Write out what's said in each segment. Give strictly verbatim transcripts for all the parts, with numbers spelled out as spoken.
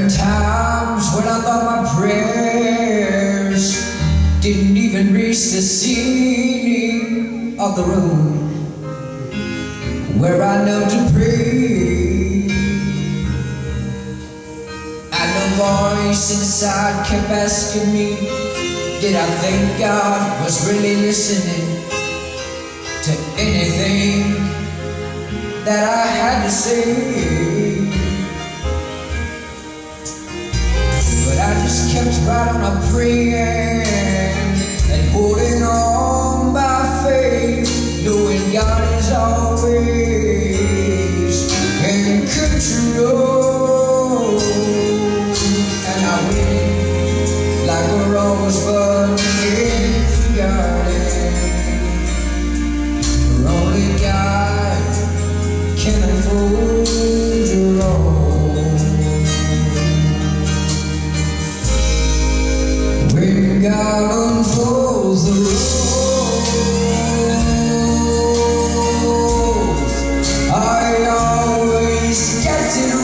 been times when I thought my prayers didn't even reach the ceiling of the room where I know to pray. And the voice inside kept asking me, did I think God was really listening to anything that I had to say? But I just kept right on a praying and holding on by faith, knowing God is always in control. And I waited like a rosebud in the garden, for only God can unfold your own. When God unfolds the rose, I always get it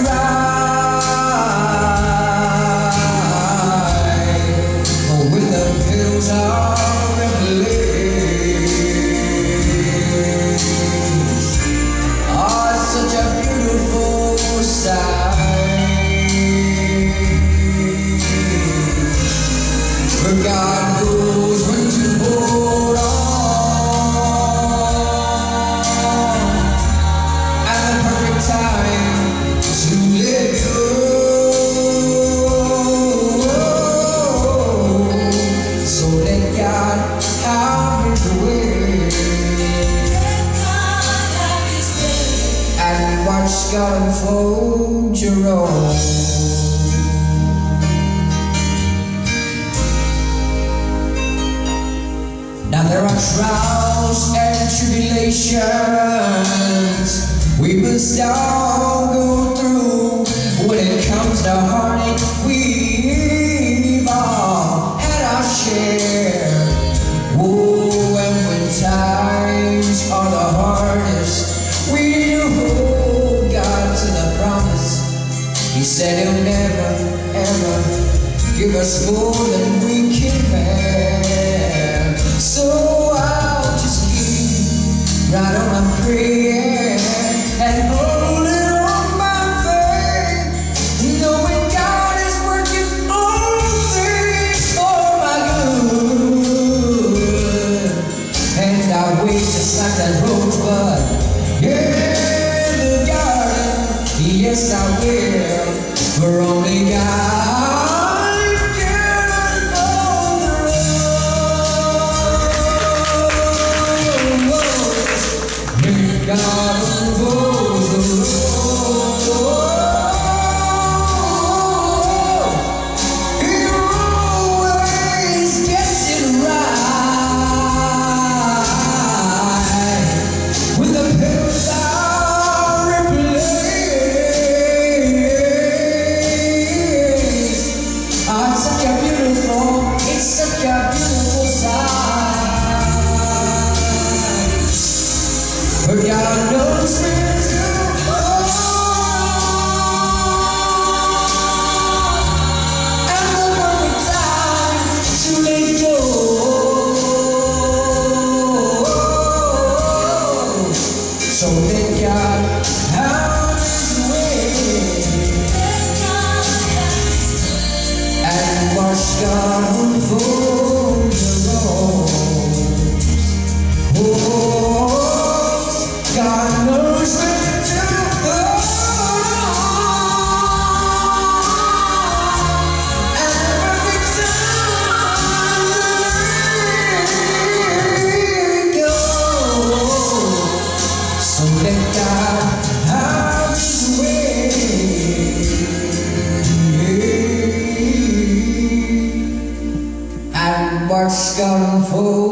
right. Oh, when the pills are in place, oh, it's such a beautiful sight. But God knows when to hold on, and the perfect time to let go. So let God have His way, and watch God unfold your own. Now there are trials and tribulations we must all go through. When it comes to heartache, we've all had our share. Oh, and when times are the hardest, we need to hold God to the promise. He said He'll never, ever give us more than we can bear. So I'll just keep right on a praying and holding on my faith, knowing God is working all things for my good. And I wait just like that rosebud in the garden. Yes, I will, for only God God unfolds the road. He always gets it right. When the pills are in place, oh, it's such a beautiful, it's such a beautiful sight. But God knows when to hold on, and the perfect time to let go. So let God have His way, and watch God unfold the rose. Oh, God knows when to hold on, and the perfect time to let go. So let God have His way, and watch God unfold